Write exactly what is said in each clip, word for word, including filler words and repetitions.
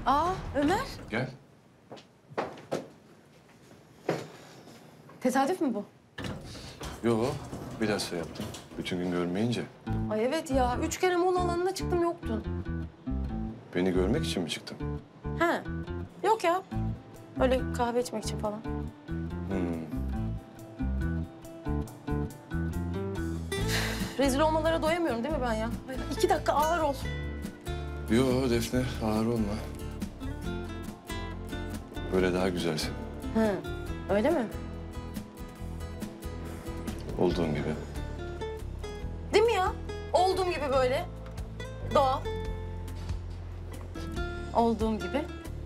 Aa Ömer. Gel. Tesadüf mü bu? Yo, bilhassa yaptım. Bütün gün görmeyince. Ay evet ya. Üç kere mola alanına çıktım yoktun. Beni görmek için mi çıktın? He. Yok ya. Öyle kahve içmek için falan. Hmm. Rezil olmalara doyamıyorum değil mi ben ya? Ay, iki dakika ağır ol. Yo Defne, ağır olma. Böyle daha güzelsin. Hı. Öyle mi? Olduğun gibi. Değil mi ya? Olduğum gibi böyle. Doğal. Olduğum gibi.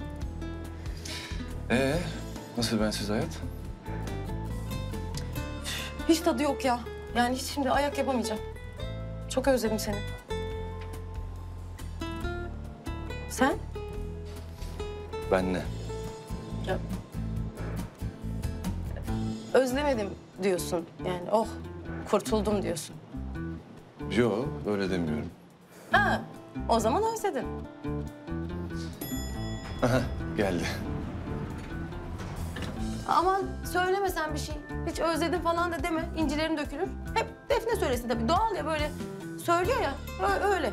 Ee, nasıl bensiz hayat? Hiç tadı yok ya. Yani hiç şimdi ayak yapamayacağım. Çok özledim seni. Sen? Ben ne? Ya. Özlemedim diyorsun. Yani oh kurtuldum diyorsun. Yo, öyle demiyorum. Ha, o zaman özledin. Aha, geldi. Aman söyleme sen bir şey. Hiç özledim falan da deme. İncilerin dökülür. Hep Defne söylesin tabii. Doğal ya böyle söylüyor ya. Ö- öyle.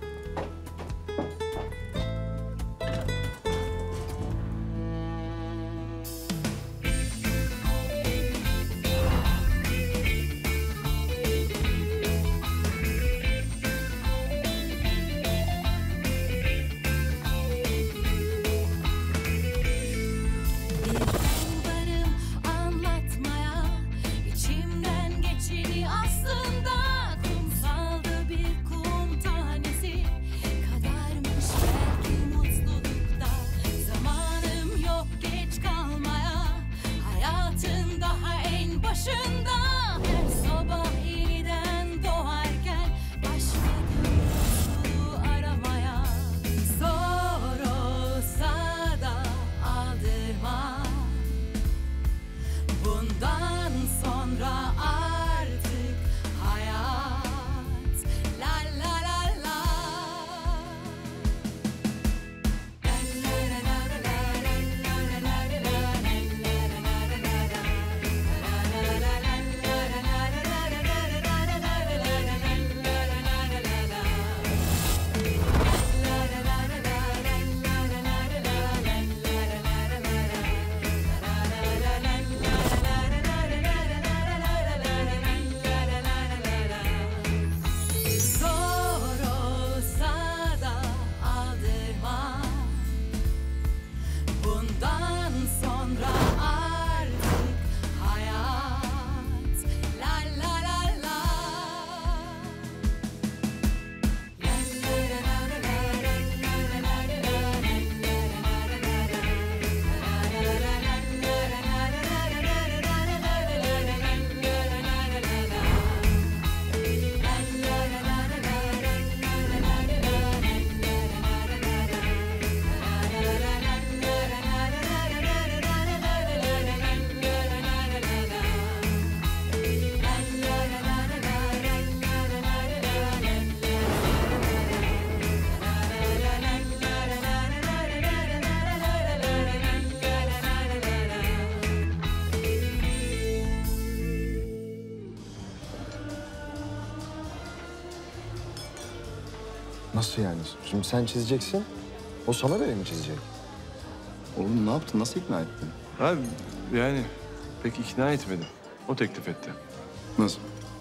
Nasıl yani? Şimdi sen çizeceksin, o sana göre mi çizecek? Oğlum ne yaptın? Nasıl ikna ettin? Abi yani pek ikna etmedim. O teklif etti. Nasıl?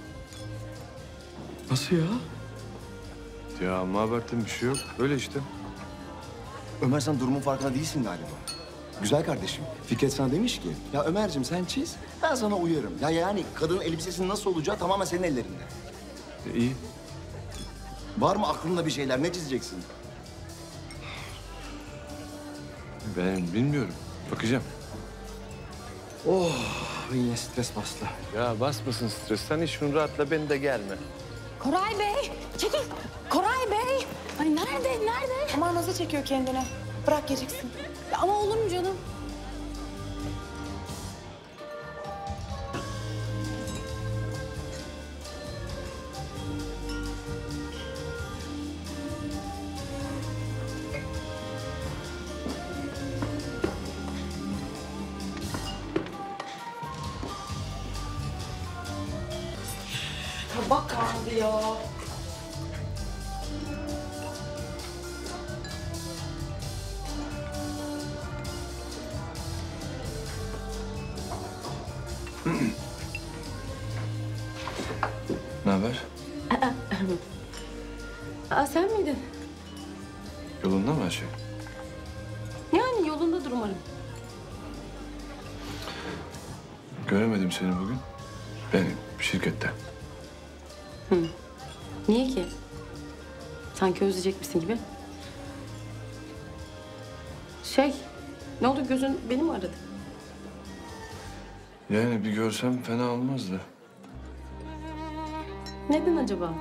Nasıl ya? Ya ama abarttığım bir şey yok. Öyle işte. Ömer sen durumun farkında değilsin galiba. Güzel kardeşim, Fikret sana demiş ki... Ya Ömerciğim sen çiz, ben sana uyarım. Ya yani kadının elbisesinin nasıl olacağı tamamen senin ellerinde. E, iyi. Var mı aklında bir şeyler? Ne çizeceksin? Ben bilmiyorum. Bakacağım. Oh, yine stres bastı. Ya basmasın stres. Sen hiç şunu rahatla, beni de gelme. Koray Bey, çekil. Koray Bey. Ay nerede, nerede? Aman nasıl çekiyor kendine. Bırak geciksin. Ya ama olur mu canım? Tabak kaldı ya. Ne haber? Aa, sen miydin? Yolunda mı her şey? Yani yolundadır umarım. Göremedim seni bugün. Ben şirkette. Niye ki? Sanki özleyecekmişsin gibi. Şey, ne oldu gözün beni mi aradı? Yani bir görsem fena olmazdı. Neden acaba?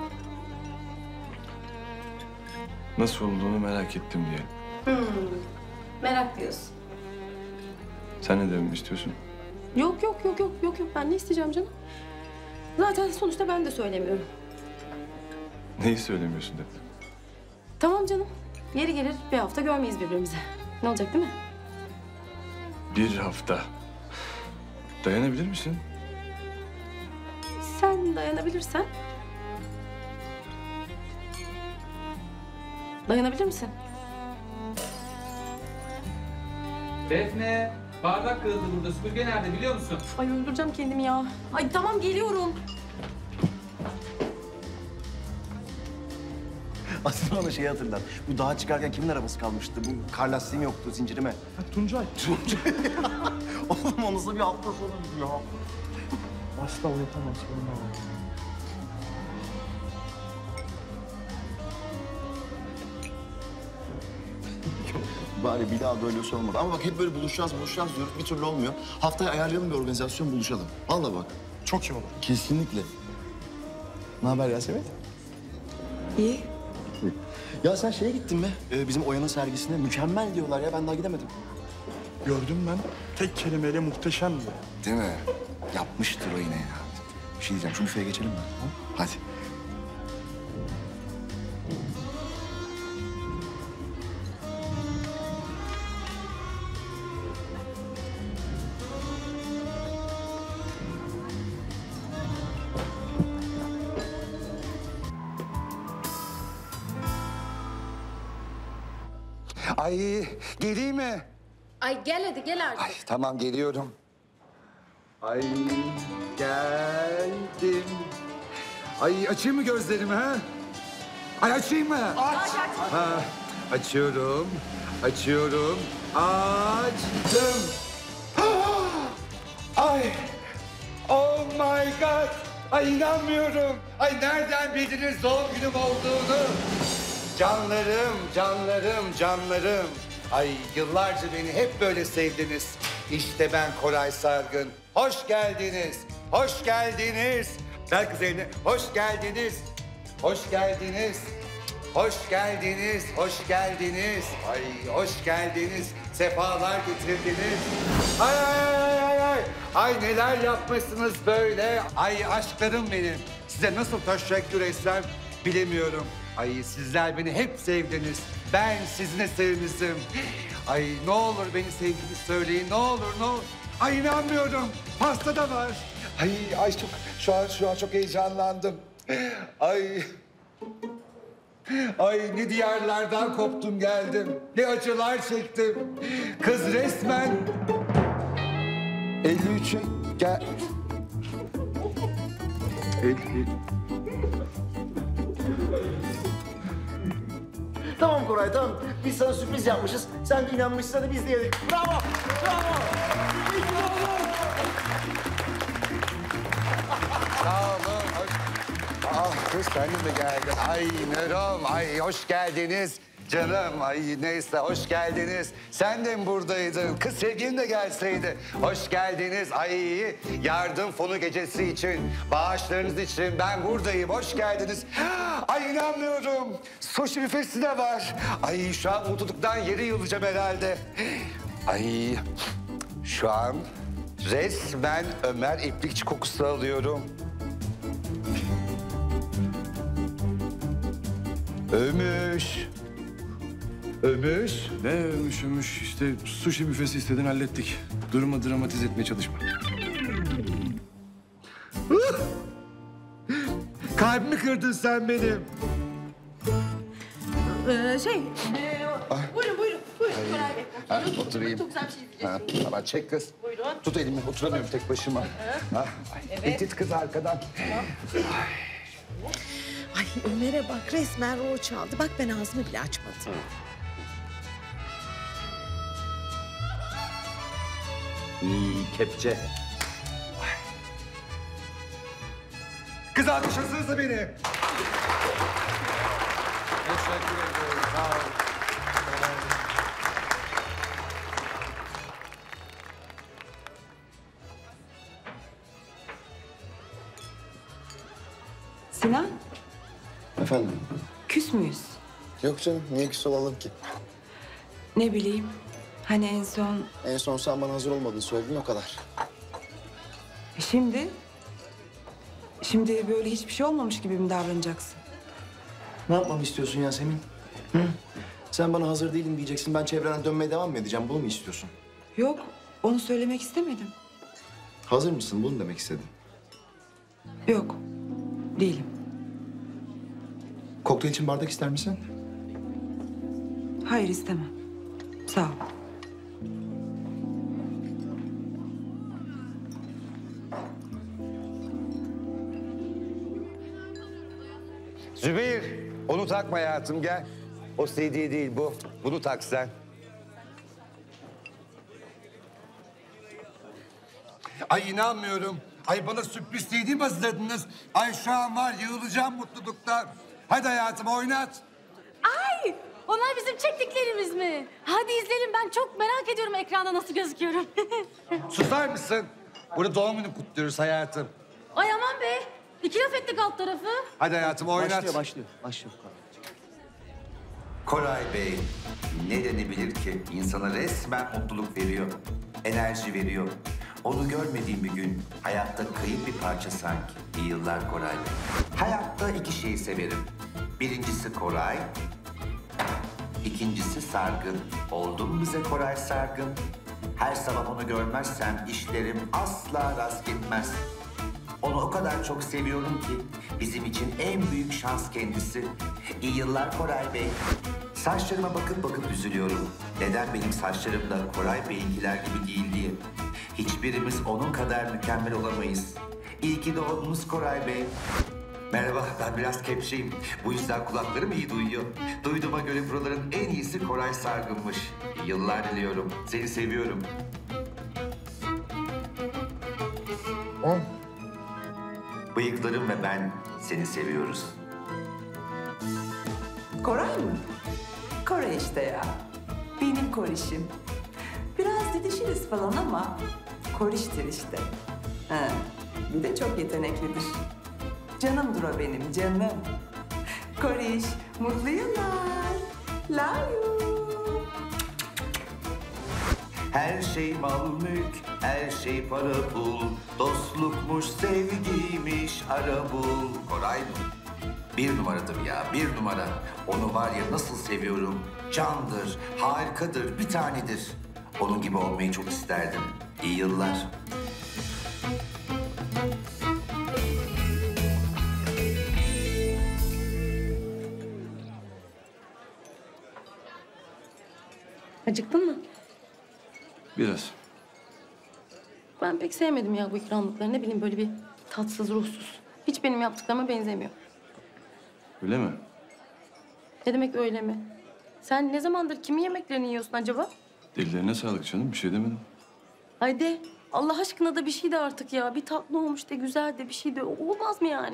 Nasıl olduğunu merak ettim diye. Merak diyorsun. Sen ne dememi istiyorsun? Yok yok yok yok yok yok ben ne isteyeceğim canım? Zaten sonuçta ben de söylemiyorum. Neyi söylemiyorsun dedim. Tamam canım. Yeri gelir bir hafta görmeyiz birbirimizi. Ne olacak değil mi? Bir hafta. Dayanabilir misin? Sen dayanabilirsen. Dayanabilir misin? Defne, bardak kırıldı burada. Süpürge nerede biliyor musun? Ay öldüreceğim kendimi ya. Ay tamam geliyorum. Aslında bana şeyi hatırlat. Bu dağa çıkarken kimin arabası kalmıştı? Bu kar lastiğim yoktu, zincirime. Ha, Tuncay. Tuncay. Oğlum o nasıl bir hafta sonu ya? Asla unutamaz. Bari bir daha böyle şey olmadı. Ama bak hep böyle buluşacağız, buluşacağız diyoruz. Bir türlü olmuyor. Haftaya ayarlayalım bir organizasyon, buluşalım. Vallahi bak. Çok iyi olur. Kesinlikle. Ne haber Yasemin? İyi. Ya sen şeye gittin mi? Ee, bizim Oya'nın sergisine. Mükemmel diyorlar ya. Ben daha gidemedim. Gördüm ben. Tek kelimeyle muhteşemdi. Değil mi? Yapmıştır o yine ya. Bir şey diyeceğim. Şu büfeye geçelim mi? Ha? Hadi. Ay geleyim mi? Ay gel hadi gel artık. Ay tamam geliyorum. Ay geldim. Ay açayım mı gözlerimi ha? Ay açayım mı? Aç. aç. Ha, açıyorum. Açıyorum. Açtım. Ay. Oh my God. Ay inanmıyorum. Ay nereden bildiniz doğum günüm olduğunu? Canlarım, canlarım, canlarım. Ay yıllarca beni hep böyle sevdiniz. İşte ben Koray Sargın. Hoş geldiniz, hoş geldiniz. Ver kız elini. Hoş geldiniz, hoş geldiniz. Hoş geldiniz, hoş geldiniz. Ay hoş geldiniz, sefalar getirdiniz. Ay ay ay ay ay. Ay neler yapmışsınız böyle. Ay aşklarım benim. Size nasıl teşekkür etsem bilemiyorum. Ay sizler beni hep sevdiniz. Ben sizin eserinizim. Ay ne olur beni sevdiğinizi söyleyin. Ne olur ne olur. Ay inanmıyorum. Pasta da var. Ay ay çok şu an şu an çok heyecanlandım. Ay. Ay ne diyarlardan koptum geldim. Ne acılar çektim. Kız resmen elli üçe gel. elli Tamam Koray, tamam. Biz sana sürpriz yapmışız. Sen de inanmışsın, hadi biz de yedik. Bravo! Bravo! Sağ olun. Hoş... Ah kız senin de geldin. Ay Nerom, ay hoş geldiniz. Canım, ay neyse hoş geldiniz. Sen de mi buradaydın? Kız sevgilin de gelseydi. Hoş geldiniz. Ay yardım fonu gecesi için, bağışlarınız için ben buradayım. Hoş geldiniz. Ay inanmıyorum. Sushi büfesi de var. Ay şu an mutluluktan yeri yılacağım herhalde. Ay şu an resmen Ömer İplikçi kokusu alıyorum. Ömüş. Ömüş. Ne ölmüş ölmüş işte sushi büfesi istedin hallettik. Durumu dramatize etmeye çalışma. Kalbimi kırdın sen benim. Ee, şey, ee, buyurun buyurun. Buyurun Koray Bey. Ha, oturayım. Çok güzel bir şey izleyeceksiniz. Ha, tamam çek kız. Buyurun. Tut elimi, oturamıyorum tek başıma. Ha. Evet. İt kız arkadan. Ay Ömer'e bak resmen rol çaldı. Bak ben ağzımı bile açmadım. İyi kepçe. Kız alkışlasınıza beni. Teşekkür ederim. Sağ ol. Sinan, Efendim? küs müyüz? Yok canım, niye küs olalım ki? Ne bileyim. Hani en son... En son sen bana hazır olmadığını söyledin, o kadar. E Şimdi? Şimdi böyle hiçbir şey olmamış gibi mi davranacaksın? Ne yapmamı istiyorsun Yasemin? Hı? Sen bana hazır değilim diyeceksin, ben çevreden dönmeye devam mı edeceğim? Bunu mu istiyorsun? Yok, onu söylemek istemedim. Hazır mısın? Bunu demek istedim. Yok, değilim. Kokteyl için bardak ister misin? Hayır istemem. Sağ ol. Zübeyir, onu takma hayatım gel. O C D değil bu. Bunu tak sen. Ay inanmıyorum. Ay bana sürpriz C D mi hazırladınız? Ay şu an var yığılacağım mutluluktan. Hadi hayatım oynat. Ay! Onlar bizim çektiklerimiz mi? Hadi izleyelim. Ben çok merak ediyorum ekranda nasıl gözüküyorum. Susar mısın? Burada doğum günü kutluyoruz hayatım. Ay aman be. İki laf ettik alt tarafı. Hadi hayatım oynat. Başlıyor, başlıyor, başlıyor. Koray Bey, ne denebilir ki? İnsana resmen mutluluk veriyor, enerji veriyor. Onu görmediğim bir gün hayatta kayıp bir parça sanki. İyi yıllar Koray Bey. Hayatta iki şeyi severim. Birincisi Koray, ikincisi Sargın. Oldu mu bize Koray Sargın? Her sabah onu görmezsem işlerim asla rast gitmez. Onu o kadar çok seviyorum ki bizim için en büyük şans kendisi. İyi yıllar Koray Bey. Saçlarıma bakıp bakıp üzülüyorum. Neden benim saçlarım da Koray Bey'inkiler gibi değil diye. Hiçbirimiz onun kadar mükemmel olamayız. İyi ki doğdunuz Koray Bey. Merhaba, ben biraz kepçeyim. Bu yüzden kulaklarım iyi duyuyor. Duyduğuma göre buraların en iyisi Koray Sargın'mış. İyi yıllar diliyorum. Seni seviyorum. Bıyıklarım ve ben seni seviyoruz. Koray mı? Koray işte ya. Benim korişim. Biraz didişiriz falan ama koriştir işte. Ha, bir de çok yeteneklidir. Canımdır o benim canım. Koriş, mutlu yıllar. Love you. Her şey mal mülk, her şey para pul. Dostlukmuş, sevgiymiş, ara bul. Koray mı? Bir numaradır ya, bir numara. Onu var ya nasıl seviyorum. Candır, harikadır, bir tanedir. Onun gibi olmayı çok isterdim. İyi yıllar. Acıktın mı? Biraz. Ben pek sevmedim ya bu ikramlıkları. Ne bileyim böyle bir tatsız, ruhsuz. Hiç benim yaptıklarıma benzemiyor. Öyle mi? Ne demek öyle mi? Sen ne zamandır kimin yemeklerini yiyorsun acaba? Dillerine sağlık canım. Bir şey demedim. Haydi Allah aşkına da bir şey de artık ya. Bir tatlı olmuş de güzel de bir şey de olmaz mı yani?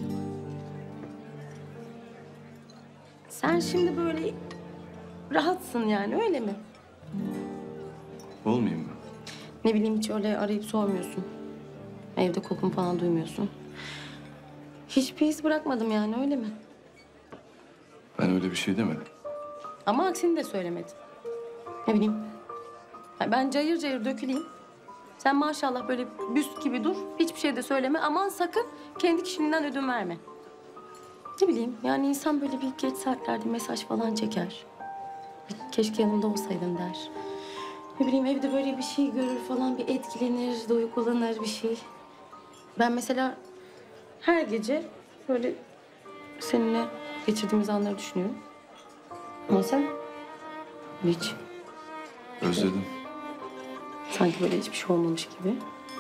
Sen şimdi böyle rahatsın yani öyle mi? Olmayayım mı? Ne bileyim hiç öyle arayıp sormuyorsun. Evde kokun falan duymuyorsun. Hiçbir iz bırakmadım yani öyle mi? Ben öyle bir şey demedim. Ama aksini de söylemedin. Ne bileyim. Ya ben cayır cayır döküleyim. Sen maşallah böyle büst gibi dur. Hiçbir şey de söyleme. Aman sakın kendi kişiliğinden ödün verme. Ne bileyim yani insan böyle bir geç saatlerde mesaj falan çeker. Keşke yanımda olsaydın der. Ne bileyim evde böyle bir şey görür falan bir etkilenir, duygulanır bir şey. Ben mesela her gece Böyle seninle geçirdiğimiz anları düşünüyorum. Ama sen hiç. Özledim. Sanki böyle hiçbir şey olmamış gibi.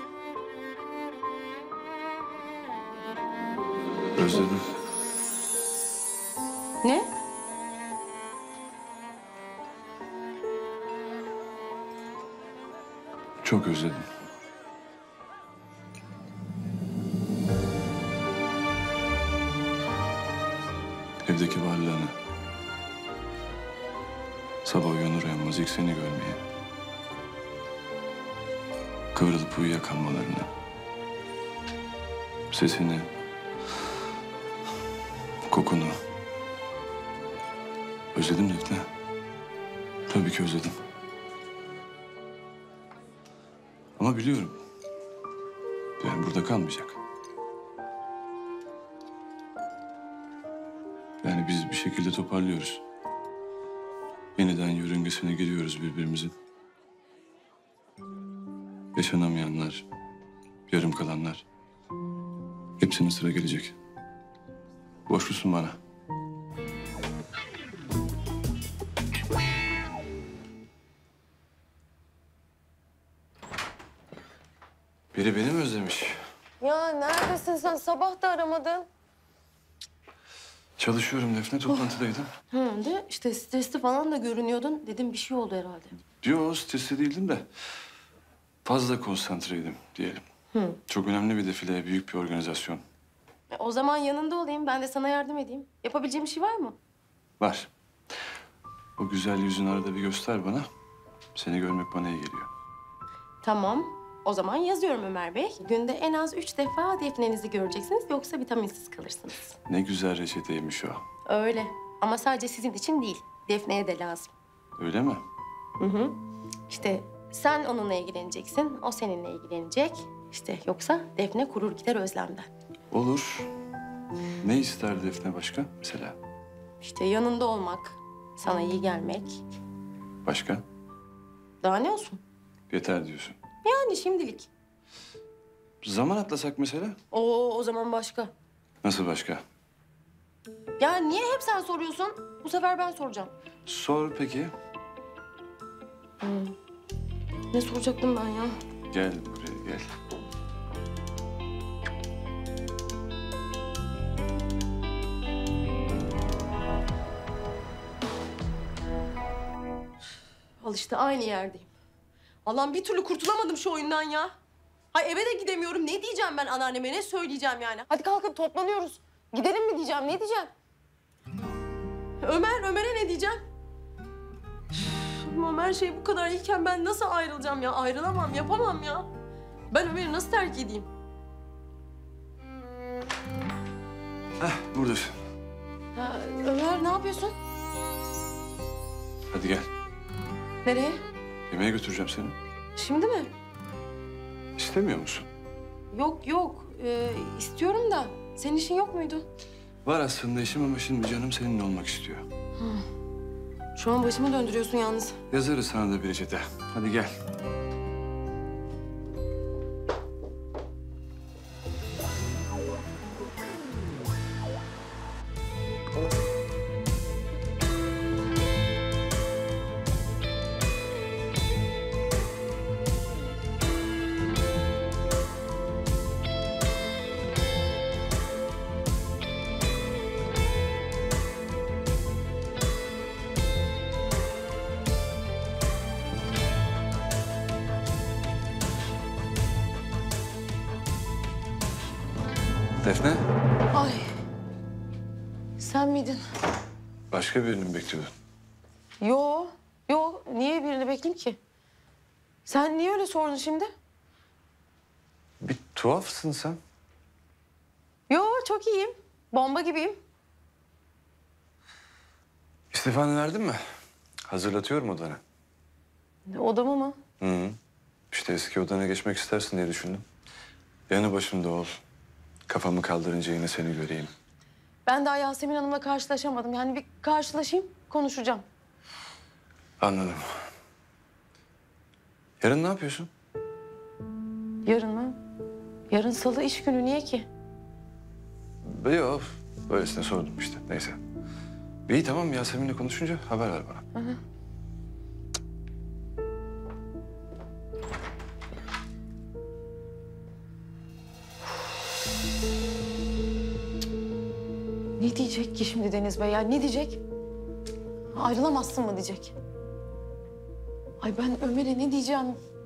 Özledim. Ne? Çok özledim. Evdeki varlığını. Sabah uyanır uyanmaz ilk seni görmeyi. Kıvrılıp uyuyakalmalarını. Sesini. Kokunu. Özledim Defne. Tabii ki özledim. Ama biliyorum. Yani burada kalmayacak. Yani biz bir şekilde toparlıyoruz. Yeniden yörüngesine giriyoruz birbirimizin. Yaşanamayanlar, yarım kalanlar. Hepsinin sıra gelecek. Borçlusun bana. Biri beni mi özlemiş? Ya neredesin sen? Sabah da aramadın. Çalışıyorum Defne, toplantıdaydım. Hı, de işte stresli falan da görünüyordun. Dedim bir şey oldu herhalde. Yo, stresli değildim de fazla konsantreydim diyelim. Hı. Çok önemli bir defile, büyük bir organizasyon. E, o zaman yanında olayım. Ben de sana yardım edeyim. Yapabileceğim bir şey var mı? Var. O güzel yüzünü arada bir göster bana. Seni görmek bana iyi geliyor. Tamam. O zaman yazıyorum Ömer Bey. Günde en az üç defa Defne'nizi göreceksiniz. Yoksa vitaminsiz kalırsınız. Ne güzel reçeteymiş o. Öyle. Ama sadece sizin için değil. Defne'ye de lazım. Öyle mi? Hı hı. İşte sen onunla ilgileneceksin. O seninle ilgilenecek. İşte yoksa Defne kurur gider özlemden. Olur. Ne ister Defne başka mesela? İşte yanında olmak, sana iyi gelmek. Başka? Daha ne olsun? Yeter diyorsun. Yani şimdilik. Zaman atlasak mesela? Oo, o zaman başka. Nasıl başka? Ya niye hep sen soruyorsun? Bu sefer ben soracağım. Sor peki. Ne soracaktım ben ya? Gel buraya gel. Al işte aynı yerdeyim. Allah'ım bir türlü kurtulamadım şu oyundan ya. Hay eve de gidemiyorum. Ne diyeceğim ben anneanneme? Ne söyleyeceğim yani? Hadi kalkıp toplanıyoruz. Gidelim mi diyeceğim? Ne diyeceğim? Ömer, Ömer'e ne diyeceğim? Üf, Ama her şey bu kadar iyiken ben nasıl ayrılacağım ya? Ayrılamam, yapamam ya. Ben Ömer'i nasıl terk edeyim? Heh, buradasın. Ha, Ömer ne yapıyorsun? Hadi gel. Nereye? Yemeğe götüreceğim seni. Şimdi mi? İstemiyor musun? Yok yok. Ee, istiyorum da. Senin işin yok muydu? Var aslında işim ama şimdi canım seninle olmak istiyor. Şu an başımı döndürüyorsun yalnız. Yazarız sana da bir reçete. Hadi gel. Defne, Ay. Sen miydin? başka birini mi bekliyordun? Yo. Yo. Niye birini bekleyeyim ki? Sen niye öyle sordun şimdi? Bir tuhafsın sen. Yo çok iyiyim. Bomba gibiyim. İstifanı verdin mi? Hazırlatıyorum odanı. Odamı mı? Hı hı. İşte eski odana geçmek istersin diye düşündüm. Yanı başımda ol. Kafamı kaldırınca yine seni göreyim. Ben daha Yasemin Hanım'la karşılaşamadım. Yani bir karşılaşayım, konuşacağım. Anladım. Yarın ne yapıyorsun? Yarın mı? Yarın salı iş günü. Niye ki? Yok, böylesine sordum işte. Neyse. İyi tamam, Yasemin'le konuşunca haber ver bana. Hı hı. Ne diyecek ki şimdi Deniz Bey ya? Ne diyecek? Ayrılamazsın mı diyecek? Ay ben Ömer'e ne diyeceğim?